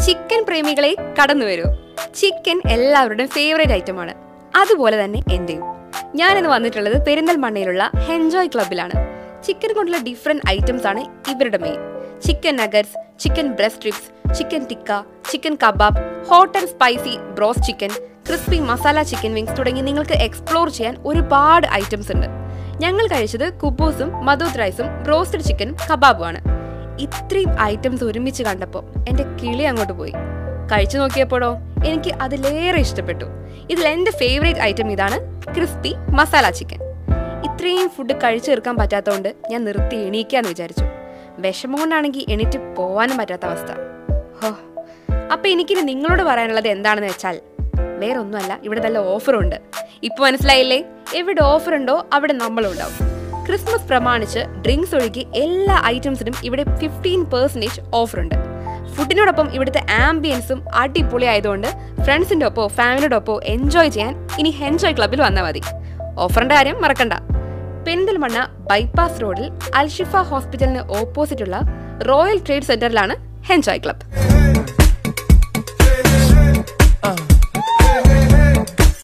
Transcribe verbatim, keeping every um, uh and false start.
Chicken പ്രേമികളെ കടന്നു വരൂ. Chicken എല്ലാവരുടെയും ഫേവറേറ്റ് ഐറ്റമാണ്, അതുപോലെ തന്നെ എൻ്റെയും. ഞാനിന്ന് വന്നിട്ടുള്ളത് പെരിന്തൽമണ്ണയിലുള്ള എൻജോയ് ക്ലബിലാണ്. ചിക്കൻ കൊണ്ടുള്ള ഡിഫറെൻറ്റ് ഐറ്റംസ് ആണ് ഇവരുടെ main. Chicken nuggets, chicken breast strips, chicken tikka, chicken kebab, hot and spicy broast chicken, crispy masala chicken wings തുടങ്ങി നിങ്ങൾക്ക് എക്സ്പ്ലോർ ചെയ്യാൻ ഒരുപാട് ഐറ്റംസ് ഉണ്ട്. ഞങ്ങൾ കഴിച്ചത് കുബൂസും മധൂത് റൈസും ബ്രോസ്റ്റഡ് ചിക്കനും കബാബുമാണ്. ഇത്രയും ഐറ്റംസ് ഒരുമിച്ച് കണ്ടപ്പോൾ എൻ്റെ കിളി അങ്ങോട്ട് പോയി. കഴിച്ചു നോക്കിയപ്പോഴോ എനിക്ക് അതിലേറെ ഇഷ്ടപ്പെട്ടു. ഇതിൽ എൻ്റെ ഫേവറേറ്റ് ഐറ്റം ഇതാണ്, ക്രിസ്പി മസാല ചിക്കൻ. ഇത്രയും ഫുഡ് കഴിച്ചു തീർക്കാൻ പറ്റാത്തതുകൊണ്ട് ഞാൻ നിർത്തി എണീക്കാന്ന് വിചാരിച്ചു. വിഷമം കൊണ്ടാണെങ്കിൽ എണീറ്റ് പോകാനും പറ്റാത്ത അവസ്ഥ. ഹോ, അപ്പം എനിക്കിനി നിങ്ങളോട് പറയാനുള്ളത് എന്താണെന്ന് വെച്ചാൽ വേറൊന്നുമല്ല, ഇവിടെ നല്ല ഓഫറുണ്ട്. ഇപ്പോൾ മനസ്സിലായില്ലേ? എവിടെ ഓഫർ ഉണ്ടോ അവിടെ നമ്മളും ഉണ്ടാവും. ക്രിസ്മസ് പ്രമാണിച്ച് ഡ്രിങ്ക്സ് ഒഴുകി എല്ലാ ഐറ്റംസിനും ഇവിടെ ഫിഫ്റ്റീൻ പെർസെൻറ്റേജ് ഓഫറുണ്ട്. ഫുഡിനോടൊപ്പം ഇവിടുത്തെ ആംബിയൻസും അടിപൊളി ആയതുകൊണ്ട് ഫ്രണ്ട്സിൻ്റെ ഒപ്പോ ഫാമിലിയുടെ ഒപ്പോ എൻജോയ് ചെയ്യാൻ ഇനി എൻജോയ് ക്ലബിൽ വന്നാൽ മതി. ഓഫറിൻ്റെ കാര്യം മറക്കണ്ട. പെരിന്തൽമണ്ണ ബൈപ്പാസ് റോഡിൽ അൽഷിഫ ഹോസ്പിറ്റലിന് ഓപ്പോസിറ്റുള്ള റോയൽ ട്രേഡ് സെന്ററിലാണ് എൻജോയ് ക്ലബ്.